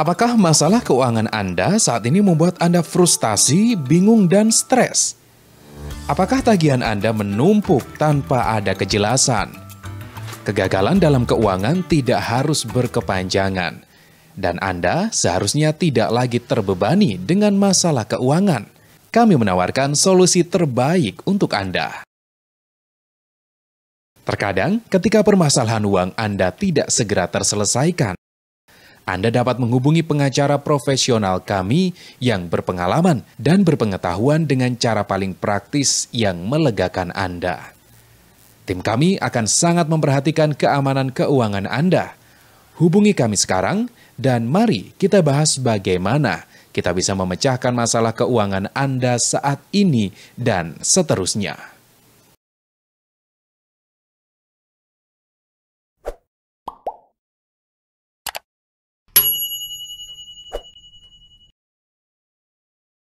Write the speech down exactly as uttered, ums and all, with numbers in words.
Apakah masalah keuangan Anda saat ini membuat Anda frustasi, bingung, dan stres? Apakah tagihan Anda menumpuk tanpa ada kejelasan? Kegagalan dalam keuangan tidak harus berkepanjangan, dan Anda seharusnya tidak lagi terbebani dengan masalah keuangan. Kami menawarkan solusi terbaik untuk Anda. Terkadang, ketika permasalahan uang Anda tidak segera terselesaikan, Anda dapat menghubungi pengacara profesional kami yang berpengalaman dan berpengetahuan dengan cara paling praktis yang melegakan Anda. Tim kami akan sangat memperhatikan keamanan keuangan Anda. Hubungi kami sekarang dan mari kita bahas bagaimana kita bisa memecahkan masalah keuangan Anda saat ini dan seterusnya.